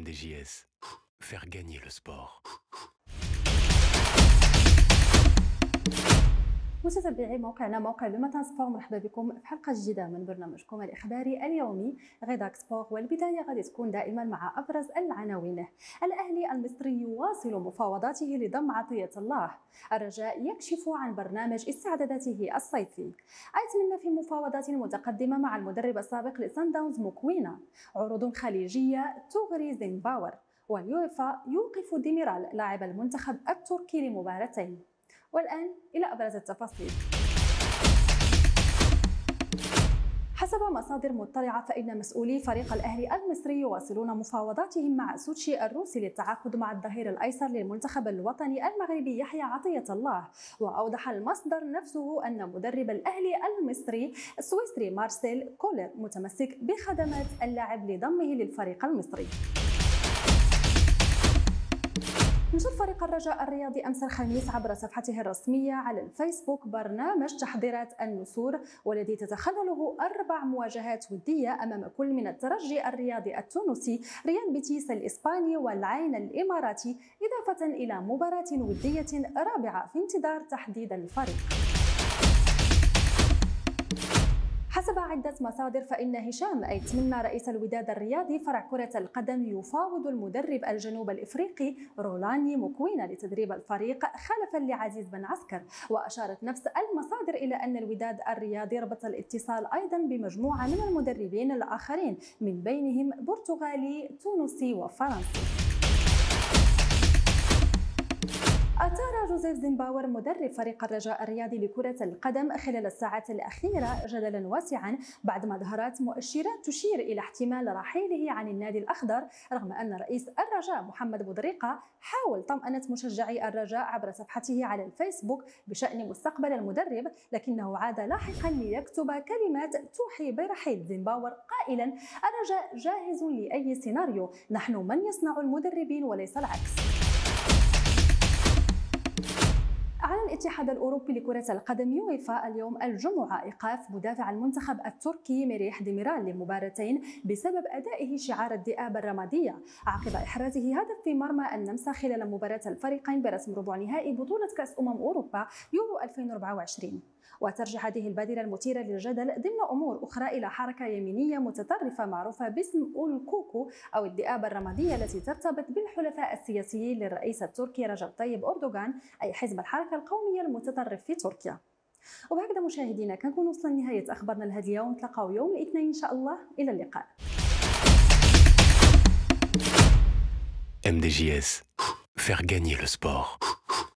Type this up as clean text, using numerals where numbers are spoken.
MDJS, faire gagner le sport. متابعي موقعنا موقع لوماتان سبور، مرحبا بكم في حلقه جديده من برنامجكم الاخباري اليومي غيداك سبور. والبدايه غادي تكون دائما مع ابرز العناوين. الاهلي المصري يواصل مفاوضاته لضم عطيه الله. الرجاء يكشف عن برنامج استعداداته الصيفي. ايتمنا في مفاوضات متقدمه مع المدرب السابق لسان داونز موكوينا. عروض خليجيه تغري زيمباور. واليويفا يوقف ديميرال لاعب المنتخب التركي لمباراتين. والآن إلى أبرز التفاصيل. حسب مصادر مطلعة فإن مسؤولي فريق الأهلي المصري يواصلون مفاوضاتهم مع سوتشي الروسي للتعاقد مع الظهير الأيسر للمنتخب الوطني المغربي يحيى عطية الله. وأوضح المصدر نفسه أن مدرب الأهلي المصري السويسري مارسيل كولر متمسك بخدمات اللاعب لضمه للفريق المصري. نشر فريق الرجاء الرياضي أمس الخميس عبر صفحته الرسمية على الفيسبوك برنامج تحضيرات النسور، والذي تتخلله 4 مواجهات ودية أمام كل من الترجي الرياضي التونسي، ريال بيتيس الإسباني والعين الإماراتي، إضافة إلى مباراة ودية رابعة في انتظار تحديد الفريق. حسب عدة مصادر فإن هشام أيتمنة رئيس الوداد الرياضي فرع كرة القدم يفاوض المدرب الجنوب الإفريقي رولاني موكوينا لتدريب الفريق خلفا لعزيز بن عسكر. وأشارت نفس المصادر إلى أن الوداد الرياضي ربط الاتصال أيضا بمجموعة من المدربين الآخرين، من بينهم برتغالي تونسي وفرنسي. أثار جوزيف زيمباور مدرب فريق الرجاء الرياضي لكرة القدم خلال الساعات الأخيرة جدلا واسعا بعدما ظهرت مؤشرات تشير إلى احتمال رحيله عن النادي الأخضر، رغم أن رئيس الرجاء محمد بودريقة حاول طمأنة مشجعي الرجاء عبر صفحته على الفيسبوك بشأن مستقبل المدرب، لكنه عاد لاحقا ليكتب كلمات توحي برحيل زيمباور قائلا: الرجاء جاهز لأي سيناريو، نحن من يصنع المدربين وليس العكس. أعلن الاتحاد الأوروبي لكرة القدم يويفا اليوم الجمعة إيقاف مدافع المنتخب التركي ميريح ديميرال لمباراتين بسبب أدائه شعار الذئاب الرمادية عقب إحرازه هدف في مرمى النمسا خلال مباراة الفريقين برسم ربع نهائي بطولة كأس أوروبا يورو 2024. وترجع هذه البادرة المثيرة للجدل ضمن أمور أخرى إلى حركة يمينية متطرفة معروفة باسم الكوكو أو الذئاب الرمادية، التي ترتبط بالحلفاء السياسيين للرئيس التركي رجب طيب أردوغان، أي حزب الحركة القومية المتطرف في تركيا. وبهكذا مشاهدينا كنكون وصلنا لنهاية أخبارنا لهذا اليوم، نتلاقاو يوم الاثنين إن شاء الله، إلى اللقاء. MDJS, faire gagner le sport.